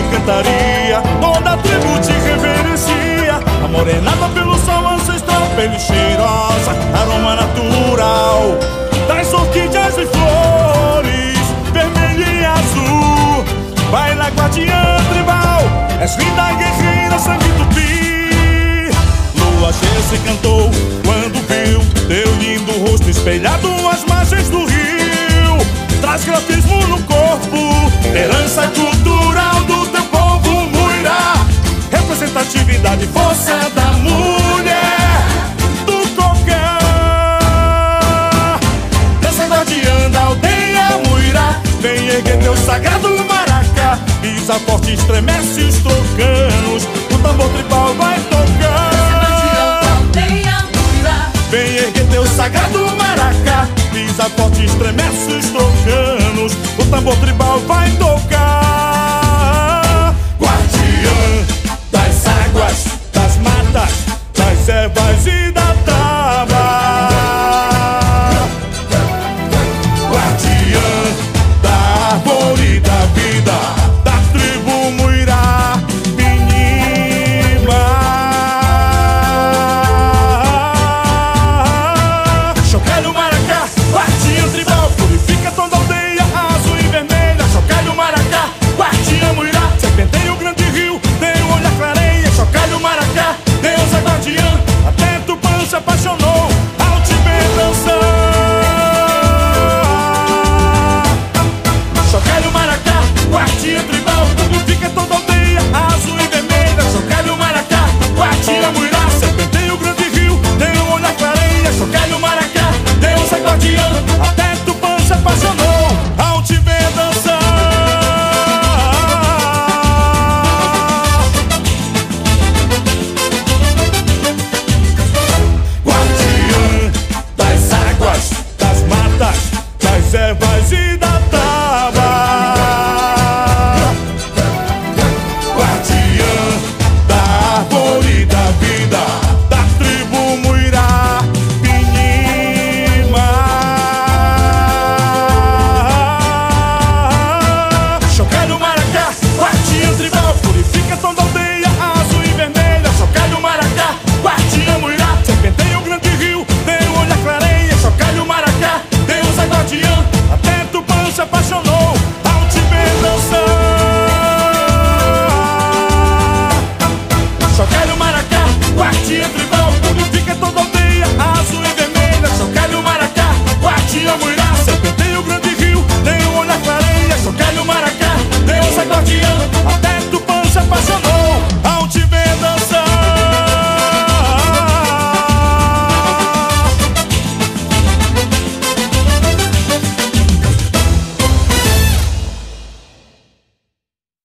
cantaria, toda a tribo te reverencia. Amorenada pelo sol ancestral, pele cheirosa, aroma natural das orquídeas e flores, vermelho e azul. Baila guardiã tribal, és linda guerreira, sangue tupi. Lua cheia se cantou quando viu teu lindo rosto espelhado às margens do rio. Traz grafismo no corpo, herança cultural do teu povo Muirá. Representatividade, força da mulher do Cocá. Dança guardiã da aldeia Muirá, vem erguer teu sagrado maracá. Pisa forte, estremece os trocanos, o tambor tribal vai tocar. Vem erguer teu sagrado maracá, pisa forte, estremece os trocanos, o tambor tribal vai